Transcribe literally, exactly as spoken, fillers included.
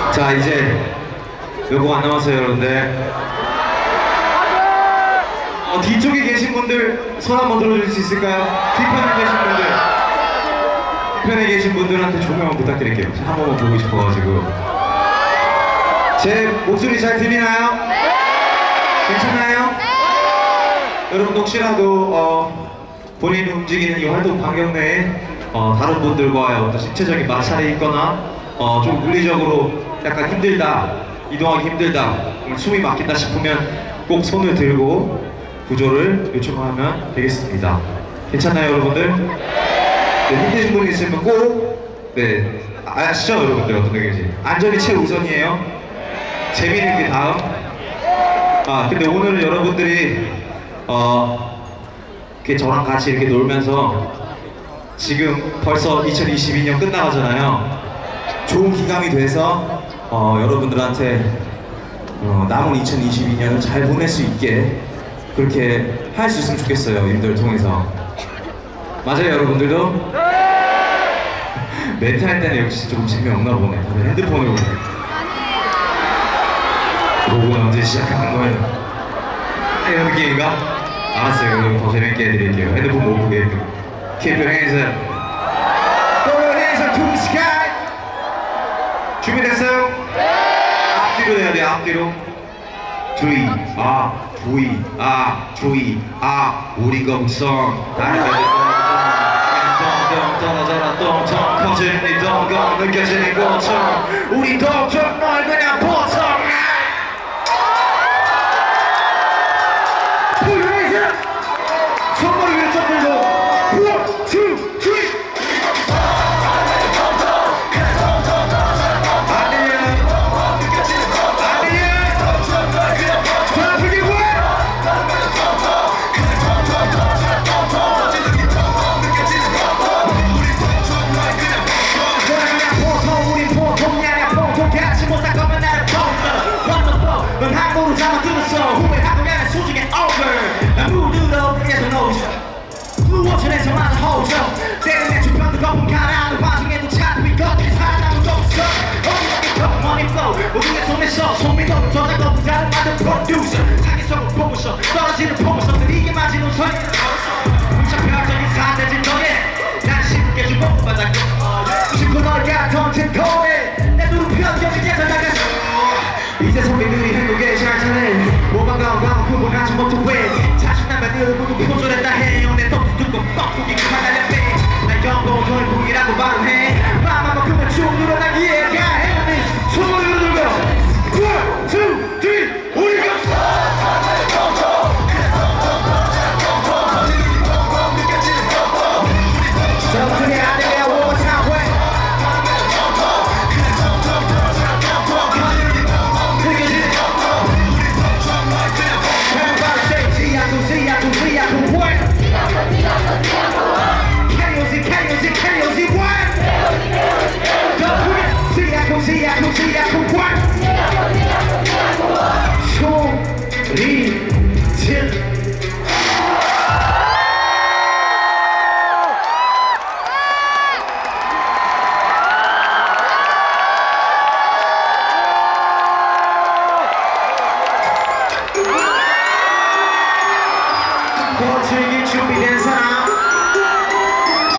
자, 이제 몇 곡 안 남았어요, 여러분들. 어, 뒤쪽에 계신 분들 손 한번 들어줄 수 있을까요? 뒤편에 계신 분들, 뒤편에 계신 분들한테 조명 부탁드릴게요. 한 번만 보고 싶어가지고. 제 목소리 잘 들리나요? 괜찮나요? 여러분 혹시라도 어, 본인이 움직이는 이 활동 반경 내에 어, 다른 분들과의 어떤 신체적인 마찰이 있거나 어, 좀 물리적으로 약간 힘들다, 이동하기 힘들다, 숨이 막힌다 싶으면 꼭 손을 들고 구조를 요청하면 되겠습니다. 괜찮나요, 여러분들? 네, 힘드신 분이 있으면 꼭, 네, 아시죠, 여러분들? 어떤 느낌인지. 안전이 최우선이에요. 재미있는 게 다음. 아, 근데 오늘은 여러분들이 어, 이렇게 저랑 같이 이렇게 놀면서 지금 벌써 이천이십이 년 끝나가잖아요. 좋은 기감이 돼서 어, 여러분들한테 어, 남은 이천이십이 년을 잘 보낼 수 있게 그렇게 할 수 있으면 좋겠어요. 님들 통해서. 맞아요, 여러분들도? 멘트 할 때는 역시 조금 재미없나 보네. 다들 핸드폰으로. 곡은 언제 시작하는 거예요? 이런 느낌인가? 알았어요. 그럼 더 재밌게 해드릴게요. 핸드폰 못 보게 해드릴게요. Keep your hands up. Throw your hands up to the sky. 준비됐어요? 앞뒤로 해야 돼, 앞뒤로. 주의, 아, 주의, 아, 주의, 아, 우리 걱정. 달려들 똥똥, 떨어져라 똥똥. 커지는 이 똥똥, 느껴지는 고통. 우리 똥똥, 널 그냥 보통. 손머리 위로 쫙 들고 one, two, three. 아니야 아니야 자, 그게 뭐야? 보통 우린 보통이 아니야. 보통같이 못할 거면 나를 보통 Wonderful 넌 함부로 잡아들었어. 후회하고 나는 소중해 over. 난 무드로 계속 놓쳐 무엇천에서 많은 호적 때는 내 주변도 거품 가라앉는 와중에도 찾고 있거든. 사람은 없어 어디까지 money flow 모든 게 손에서 손미도 저작도 부자를 만든 프로듀서 자기 속을 보고서 떨어지는 포물선들 이게 맞은 웃어야 무차별적인 사대진 너에 난 쉽게 주목받았고 무심코 널 가던진 거에 내 눈은 편견에게서 나갔어. 이제 선배들이 행복에 잘 차네. 모방가운 가운 구분하지 못해 왜 자신감에 늘 모두 표절했다 해요. 내 떡도 두고 떡국이 화날려 빼. 난 영고 결국이라고 발음해. 마음만큼은 쭉 늘어나기에 가해. 손을 들고 one, two, three. 우리가 저 그게 아니야. one more time way. See, I can see, I can work. 소리 질. 버티기 준비된 사람.